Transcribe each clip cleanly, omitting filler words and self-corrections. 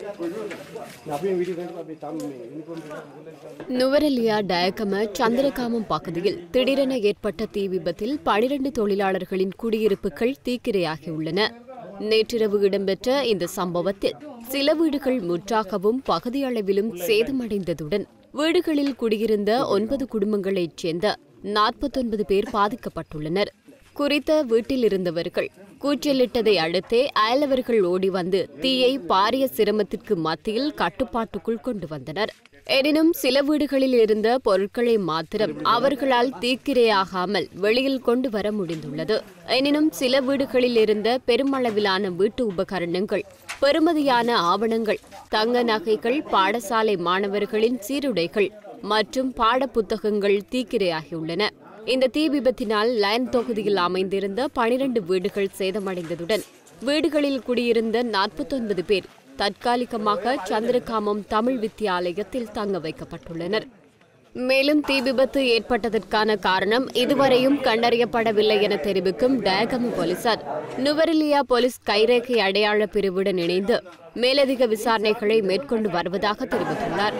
நுவரெலியா டயகம சந்திரகாமம் பகுதியில் திடீரென ஏற்பட்ட தீ விபத்தில் 12 தொழிலாளர்களின் குடியிருப்புகள் தீக்கிரையாகியுள்ளன. நேற்றிரவு இடம்பெற்ற இந்த சம்பவத்தில் சில வீடுகள் முற்றாகவும் பகுதியளவிலும் சேதமடைந்ததுடன் வீடுகளில் குடியிருந்த 9 குடும்பங்களைச் சேர்ந்த 49 பேர் பாதிக்கப்பட்டுள்ளனர். குறித்த வீட்டில் இருந்தவர்கள் கூச்சலிட்டதை அடுத்தே அயலவர்கள் ஓடி வந்து தீயை பாரிய சிரமத்திற்கு மத்தியில் கட்டுப்பாட்டுக்குள் கொண்டு வந்தனர். எனினும் சில வீடுகளில் இருந்த பொருட்களை மாத்திரம் அவர்களால் தீக்கிரையாகாமல் வெளியில் கொண்டு வர முடிந்துள்ளது. எனினும் சில வீடுகளில் இருந்த பெருமளவிலான வீட்டு உபகரணங்கள், பெறுமதியான ஆவணங்கள், தங்க நகைகள், பாடசாலை மாணவர்களின் சீருடைகள் மற்றும் பாட புத்தகங்கள் தீக்கிரையாகியுள்ளன. இந்த தீ விபத்தினால் லயன் தொகுதியில் அமைந்திருந்த 12 வீடுகள் சேதமடைந்ததுடன் வீடுகளில் குடியிருந்த 49 பேர் தற்காலிகமாக சந்திரகாமம் தமிழ் வித்தியாலயத்தில் தங்க வைக்கப்பட்டுள்ளனர். மேலும் தீ விபத்து ஏற்பட்டதற்கான காரணம் இதுவரையும் கண்டறியப்படவில்லை என தெரிவிக்கும் டயகம போலீசார் நுவரெலியா போலீஸ் கைரேகை அடையாள பிரிவுடன் இணைந்து மேலதிக விசாரணைகளை மேற்கொண்டு வருவதாக தெரிவித்துள்ளார்.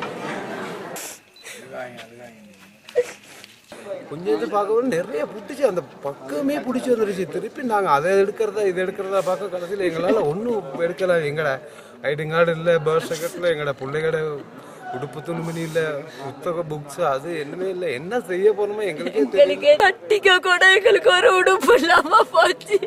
கொஞ்சம் பார்க்கவும் நிறைய பிடிச்சி அந்த பக்கமே பிடிச்சி வந்துருச்சு. திருப்பி நாங்கள் அதை எடுக்கிறதா இதை எடுக்கிறதா பார்க்க கடைசியில் எங்களால் ஒன்றும் எடுக்கலை. எங்களோட ஐடி கார்டு இல்லை, பர்த் சர்டிஃபிகேட்டில் எங்களோட பிள்ளைகளோட உடுப்பு துணிமணி இல்லை, புத்தக புக்ஸ் அது என்னமே இல்லை. என்ன செய்ய போறோமோ எங்களுக்கு கட்டிக்க கூட எங்களுக்கு ஒரு உடுப்பு இல்லாம போச்சு.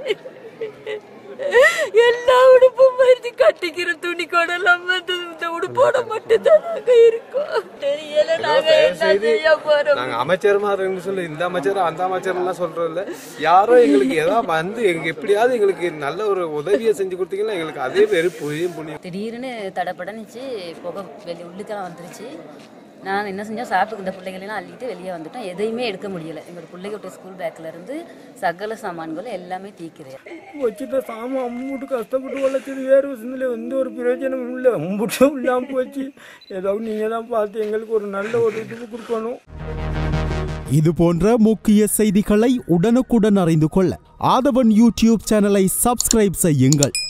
எல்லா உடுப்பும் மறுத்து கட்டிக்கிற துணி கூட இல்லாம இந்த உடுப்போட மட்டும்தான் நாங்க இருக்கோம். தெரியல நாங்க என்ன செய்ய போறோம். நாங்க அமைச்சர்மார் சொல்லி இந்த அமைச்சர் அந்த அமைச்சர் எல்லாம் சொல்றோம் இல்ல, யாரோ எங்களுக்கு ஏதாவது வந்து எங்க எப்படியாவது எங்களுக்கு நல்ல ஒரு உதவியை செஞ்சு கொடுத்தீங்கன்னா எங்களுக்கு அதே பேரு புரியும். திடீர்னு தடப்படனுச்சு, புகை வெளியே உள்ளுக்கெல்லாம் வந்துருச்சு. நான் என்ன செஞ்சோம், சாப்பிட்டு இந்த பிள்ளைகளெல்லாம் அள்ளிட்டு வெளியே வந்துட்டோம். எதையுமே எடுக்க முடியலை. எங்களோட பிள்ளைகிட்ட ஸ்கூல் பேக்கில் இருந்து சகல சாமான்களும் எல்லாமே தீக்கிறேன். வச்சுட்டு சாமான் அம்முட்டு கஷ்டப்பட்டு வளர்ச்சது வேறு விஷயத்தில் எந்த ஒரு பிரயோஜனமும் இல்லை. அம்புட்டும் இல்லாமல் போச்சு. ஏதாவது நீங்கள் தான் பார்த்து எங்களுக்கு ஒரு நல்ல ஒரு இது கொடுக்கணும். இது போன்ற முக்கிய செய்திகளை உடனுக்குடன் அறிந்து கொள்ள ஆதவன் யூடியூப் சேனலை சப்ஸ்கிரைப் செய்யுங்கள்.